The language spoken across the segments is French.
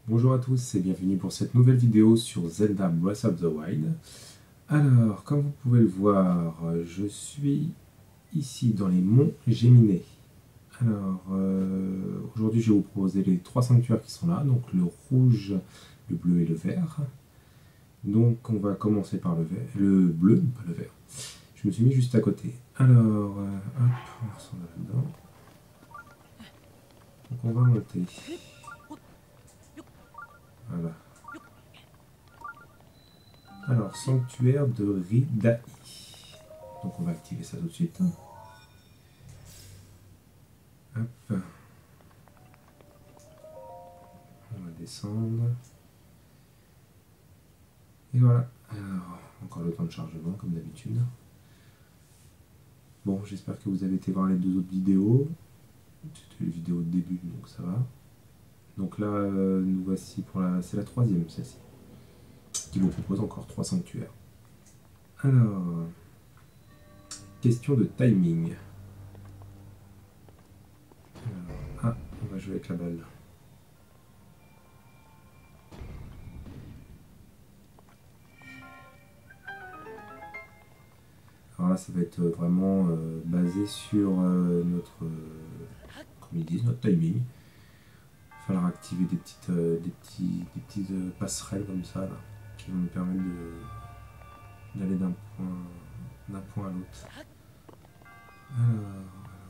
Bonjour à tous et bienvenue pour cette nouvelle vidéo sur Zelda Breath of the Wild. Alors, comme vous pouvez le voir, je suis ici dans les monts Géminées. Alors, aujourd'hui je vais vous proposer les trois sanctuaires qui sont là, donc le rouge, le bleu et le vert. Donc on va commencer par le bleu, pas le vert. Je me suis mis juste à côté. Alors, hop, on s'en va là-dedans. Donc on va monter. Voilà. Alors, sanctuaire de Ridaï. Donc on va activer ça tout de suite. Hop. On va descendre. Et voilà. Alors, encore le temps de chargement comme d'habitude. Bon, j'espère que vous avez été voir les deux autres vidéos. C'était les vidéos de début, donc ça va. Donc là, nous voici pour la... C'est la troisième, celle-ci. Qui vous propose encore 3 sanctuaires. Alors... Question de timing. Alors, on va jouer avec la balle. Alors là, ça va être vraiment basé sur comme ils disent, notre timing. Il va falloir activer des petites passerelles comme ça, là, qui vont nous permettre d'aller d'un point à l'autre. Alors,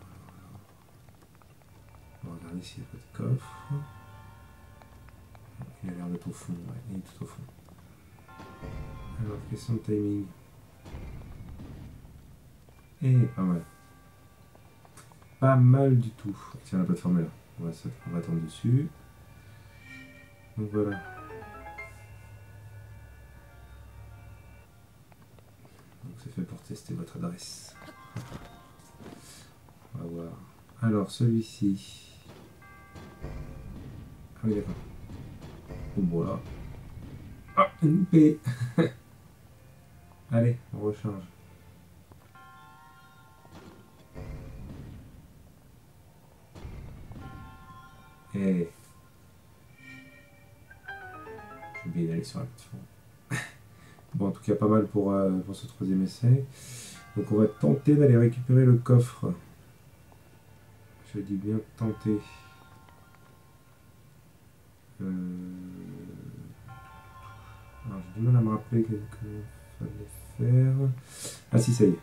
on va regarder s'il n'y a pas de coffre. Il a l'air d'être au fond, ouais, il est tout au fond. Alors, question de timing. Et pas mal. Pas mal du tout. Tiens, la plateforme est là. On va attendre dessus. Donc voilà. Donc c'est fait pour tester votre adresse. On va voir. Alors celui-ci. Ah oui d'accord. Bon voilà. Ah, une paix. Allez, on recharge. Et j'ai oublié d'aller sur la plateforme. Bon, en tout cas, pas mal pour ce troisième essai. Donc, on va tenter d'aller récupérer le coffre. Je dis bien tenter. Alors, j'ai du mal à me rappeler ce qu'il fallait faire. Ah, si, ça y est.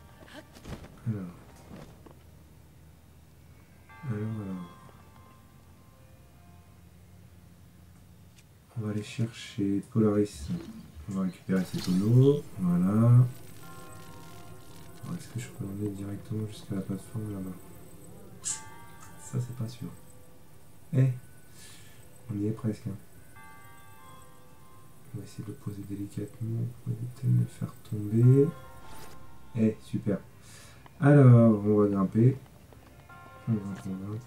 Alors. On va aller chercher Polaris. On va récupérer ces tonneaux. Voilà. Est-ce que je peux emmener directement jusqu'à la plateforme là-bas? Ça, c'est pas sûr. Eh, on y est presque. Hein. On va essayer de le poser délicatement pour éviter de le faire tomber. Eh, super. Alors, on va grimper. On grimpe.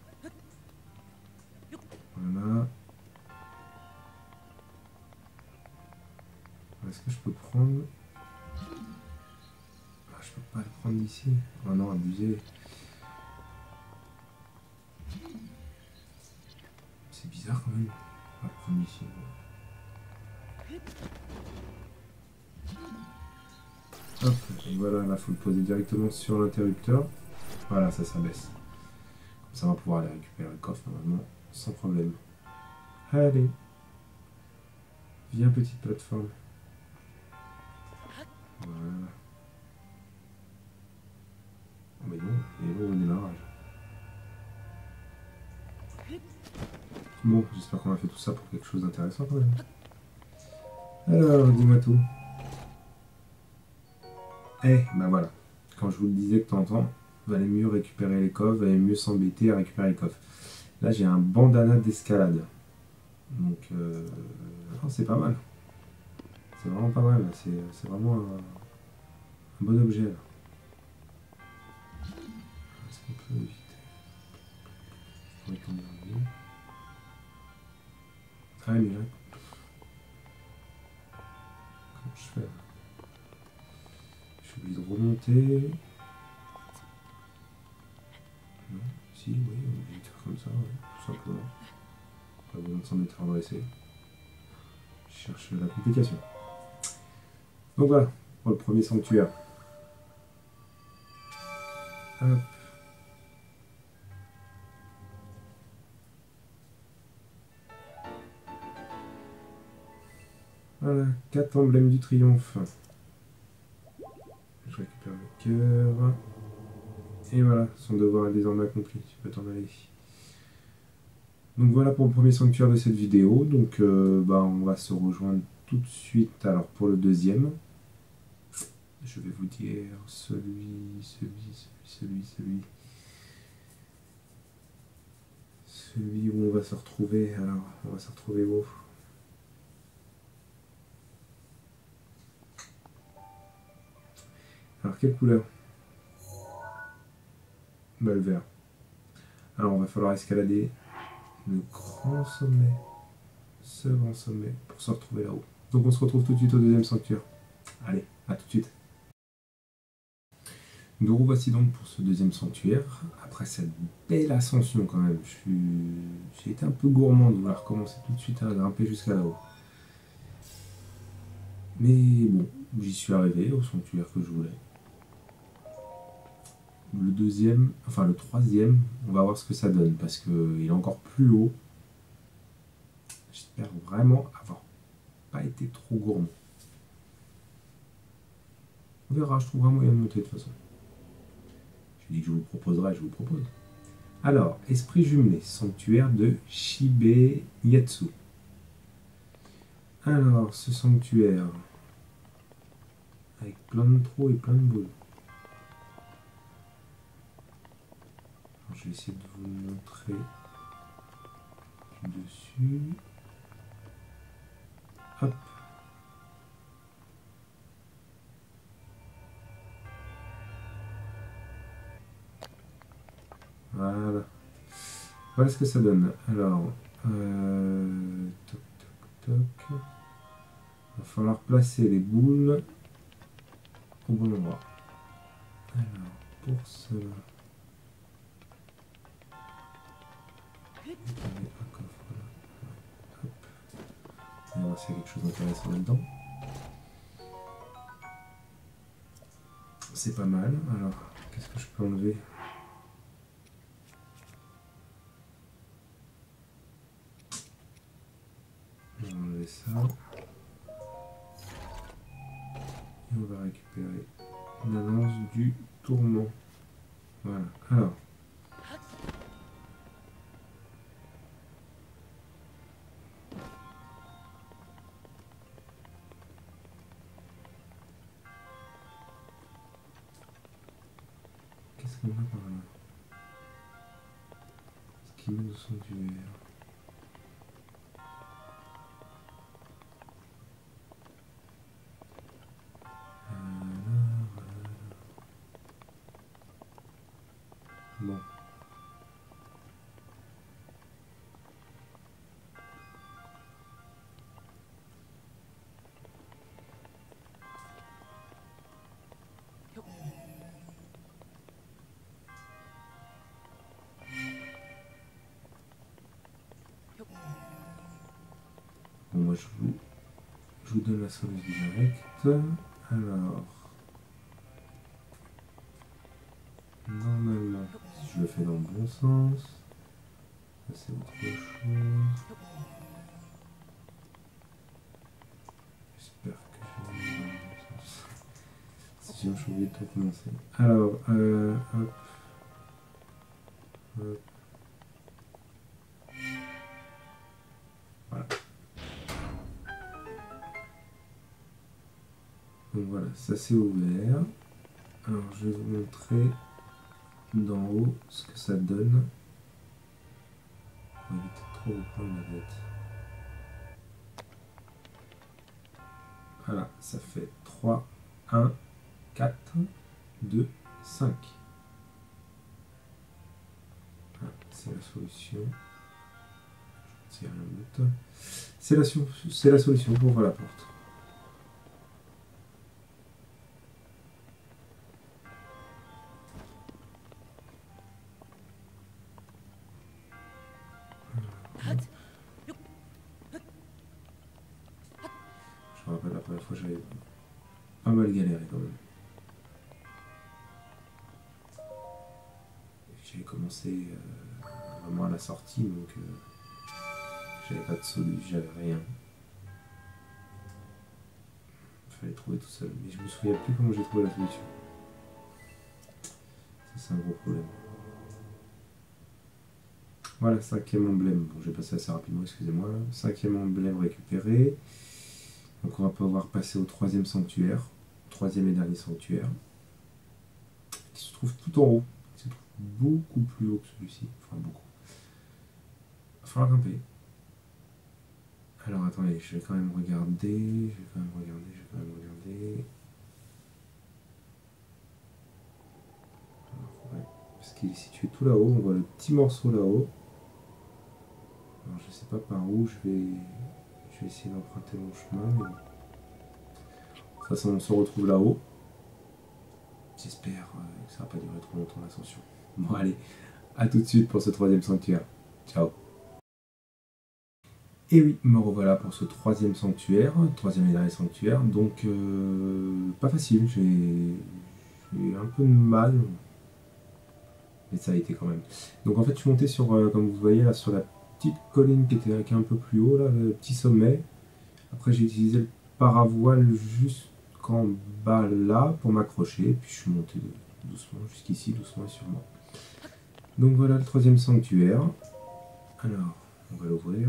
Voilà. Est-ce que je peux prendre... Ah, je peux pas le prendre d'ici. Oh non, abusé. C'est bizarre quand même. On va le prendre d'ici. Hop, et voilà, là, il faut le poser directement sur l'interrupteur. Voilà, ça s'abaisse. Comme ça, on va pouvoir aller récupérer le coffre, normalement, sans problème. Allez. Viens, petite plateforme. Voilà. Oh, mais non, il est long au démarrage. Bon, j'espère qu'on a fait tout ça pour quelque chose d'intéressant quand même. Alors, dis-moi tout. Eh, ben voilà. Quand je vous le disais de temps en temps, valait mieux récupérer les coffres, valait mieux s'embêter à récupérer les coffres. Là, j'ai un bandana d'escalade. Donc, c'est pas mal. C'est vraiment pas mal. C'est vraiment un bon objet. Là. Est-ce qu'on peut éviter? Ah, mais là, comment je fais là? Je suis obligé de remonter. Non, si, oui, on est obligé de faire comme ça, ouais, tout simplement. Pas besoin de s'en mettre redresser. Je cherche la complication. Donc voilà, pour le premier sanctuaire. Hop. Voilà, 4 emblèmes du triomphe. Je récupère le cœur. Et voilà, son devoir est désormais accompli. Tu peux t'en aller. Donc voilà pour le premier sanctuaire de cette vidéo. Donc on va se rejoindre tout de suite alors pour le deuxième. Je vais vous dire celui. Celui où on va se retrouver. Alors, on va se retrouver où? Alors, quelle couleur? Bah, le vert. Alors, on va falloir escalader le grand sommet. Ce grand sommet pour se retrouver là-haut. Donc, on se retrouve tout de suite au deuxième sanctuaire. Allez, à tout de suite. Nous revoici donc pour ce deuxième sanctuaire. Après cette belle ascension quand même, j'ai été un peu gourmand de vouloir recommencer tout de suite à grimper jusqu'à là-haut. Mais bon, j'y suis arrivé au sanctuaire que je voulais. Le deuxième, enfin le troisième, on va voir ce que ça donne parce qu'il est encore plus haut. J'espère vraiment avoir pas été trop gourmand. On verra, je trouverai un moyen de monter de toute façon. J'ai dit que je vous proposerai, je vous propose. Alors, esprit jumelé, sanctuaire de Shibe-Yatsu. Alors, ce sanctuaire, avec plein de trous et plein de boules. Alors, je vais essayer de vous montrer du dessus. Hop. Voilà. Voilà ce que ça donne. Alors, toc, toc, toc. Il va falloir placer les boules au bon endroit. Alors, pour cela, un coffre là. Hop. On va voir s'il y a quelque chose d'intéressant là-dedans. C'est pas mal. Alors, qu'est-ce que je peux enlever? On va enlever ça. Et on va récupérer une annonce du tourment. Voilà. Alors. Qu'est-ce qu'on a par là? Ce qui met au sanctuaire. Bon. Bon, moi je vous donne la solution directe. Alors, normalement, si je le fais dans le bon sens, ça c'est autre chose. J'espère que je vais dans le bon sens. Sinon, je suis obligé de tout commencer. Alors, hop. Hop. Voilà. Donc voilà, ça c'est ouvert. Alors, je vais vous montrer d'en haut ce que ça donne. On va éviter de trop vous prendre la tête. Voilà, ça fait 3, 1, 4, 2, 5. Voilà, c'est la solution. C'est rien d'autre. C'est la solution pour ouvrir la porte. première fois j'avais pas mal galéré quand même. J'avais commencé vraiment à la sortie, donc j'avais pas de solution, j'avais rien. Il fallait trouver tout seul, mais je me souviens plus comment j'ai trouvé la solution. Ça c'est un gros problème. Voilà, 5e emblème. Bon, j'ai passé assez rapidement, excusez-moi. 5e emblème récupéré. Donc on va pouvoir passer au 3e sanctuaire. 3e et dernier sanctuaire. Qui se trouve tout en haut. Qui se trouve beaucoup plus haut que celui-ci. Enfin, beaucoup. Il va falloir grimper. Alors attendez, je vais quand même regarder. Alors, ouais, parce qu'il est situé tout là-haut. On voit le petit morceau là-haut. Alors je sais pas par où je vais essayer d'emprunter mon chemin, mais bon. De toute façon on se retrouve là-haut. J'espère que ça va pas durer trop longtemps l'ascension. Bon allez, à tout de suite pour ce 3e sanctuaire. Ciao. Et oui, me revoilà pour ce 3e sanctuaire, 3e et dernier sanctuaire. Donc pas facile, j'ai eu un peu de mal. Mais ça a été quand même. Donc en fait je suis monté sur, comme vous voyez là, sur la petite colline qui est un peu plus haut, là, le petit sommet. Après j'ai utilisé le paravoile jusqu'en bas là pour m'accrocher, puis je suis monté doucement jusqu'ici, doucement et sûrement. Donc voilà le 3e sanctuaire. Alors, on va l'ouvrir.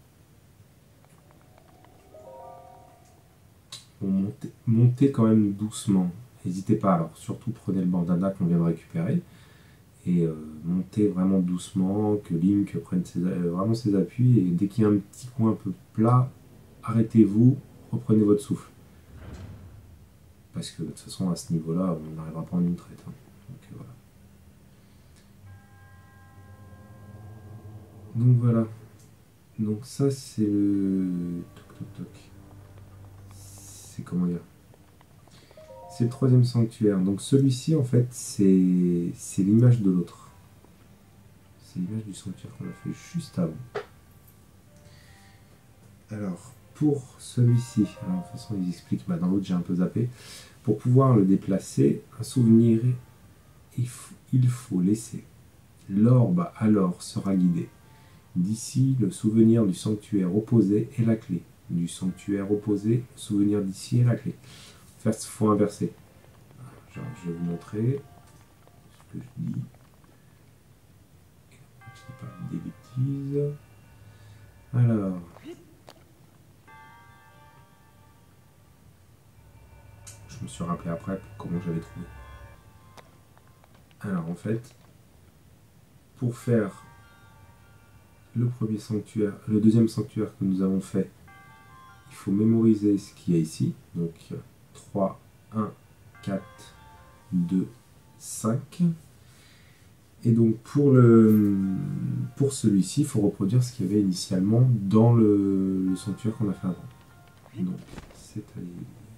Bon, montez quand même doucement. N'hésitez pas, alors surtout prenez le bandana qu'on vient de récupérer. Et montez vraiment doucement, que Link prenne vraiment ses appuis, et dès qu'il y a un petit coin un peu plat, arrêtez-vous, reprenez votre souffle. Parce que de toute façon, à ce niveau-là, on n'arrivera pas en une traite. Hein. Donc voilà. Donc voilà. Donc ça, c'est le... Toc, toc, toc. C'est comment dire? C'est le 3e sanctuaire. Donc celui-ci, en fait, c'est l'image de l'autre. C'est l'image du sanctuaire qu'on a fait juste avant. Alors, pour celui-ci, alors de toute façon, ils expliquent, bah, dans l'autre, j'ai un peu zappé. Pour pouvoir le déplacer, un souvenir, il faut laisser. L'orbe alors sera guidé. D'ici, le souvenir du sanctuaire opposé est la clé. Du sanctuaire opposé, le souvenir d'ici est la clé. Il faut inverser. Genre, je vais vous montrer ce que je dis. Je ne dis pas des bêtises. Alors, je me suis rappelé après comment j'avais trouvé. Alors en fait, pour faire le premier sanctuaire, le deuxième sanctuaire que nous avons fait, il faut mémoriser ce qu'il y a ici. Donc 3, 1, 4, 2, 5. Et donc pour celui-ci, il faut reproduire ce qu'il y avait initialement dans le sanctuaire qu'on a fait avant. Donc c'est-à-dire...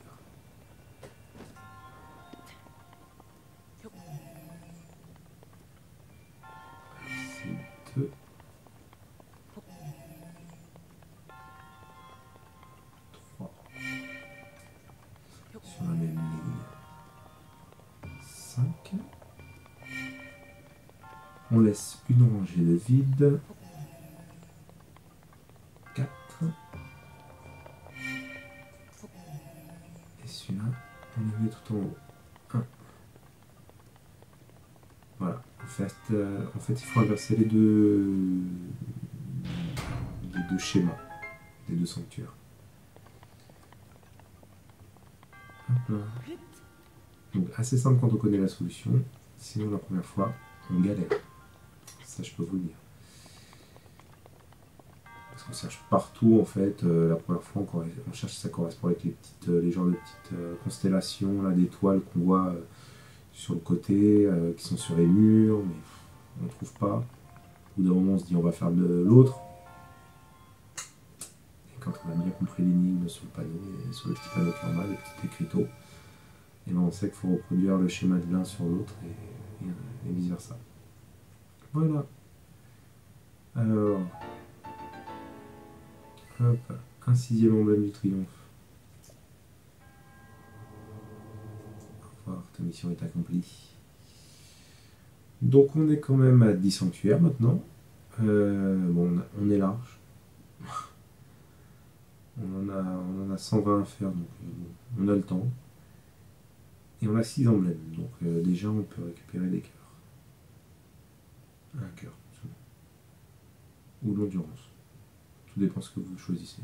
c'est 2, 3, sur la même ligne, 5. On laisse une rangée de vide. 4. Et celui-là, on le met tout en haut. 1. Voilà. En fait, il faut inverser les deux schémas, les deux sanctuaires. Hop là. Donc assez simple quand on connaît la solution. Sinon, la première fois, on galère. Ça, je peux vous le dire. Parce qu'on cherche partout, en fait. La première fois, on cherche si ça correspond avec les genres de petites constellations, là, d'étoiles qu'on voit sur le côté, qui sont sur les murs, mais on ne trouve pas. Au bout d'un moment, on se dit on va faire de l'autre. Et quand on a bien compris l'énigme sur le panneau, sur le petit panneau qui est en bas, le petit écriteau, et ben on sait qu'il faut reproduire le schéma de l'un sur l'autre et vice versa. Voilà. Alors, hop, un 6e emblème du triomphe. ta mission est accomplie. Donc on est quand même à 10 sanctuaires maintenant. Bon, on est large. On en a 120 à faire, donc on a le temps. Et on a 6 emblèmes, donc déjà on peut récupérer des cœurs. Un cœur, ou l'endurance. Tout dépend ce que vous choisissez.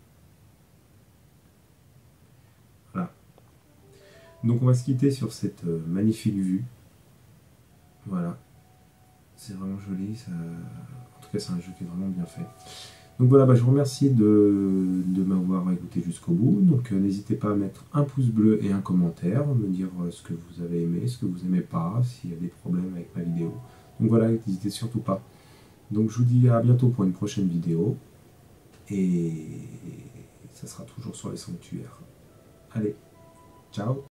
Voilà. Donc on va se quitter sur cette magnifique vue. Voilà. C'est vraiment joli. Ça... En tout cas, c'est un jeu qui est vraiment bien fait. Donc voilà, je vous remercie de m'avoir écouté jusqu'au bout. Donc n'hésitez pas à mettre un pouce bleu et un commentaire, me dire ce que vous avez aimé, ce que vous n'aimez pas, s'il y a des problèmes avec ma vidéo. Donc voilà, n'hésitez surtout pas. Donc je vous dis à bientôt pour une prochaine vidéo. Et ça sera toujours sur les sanctuaires. Allez, ciao!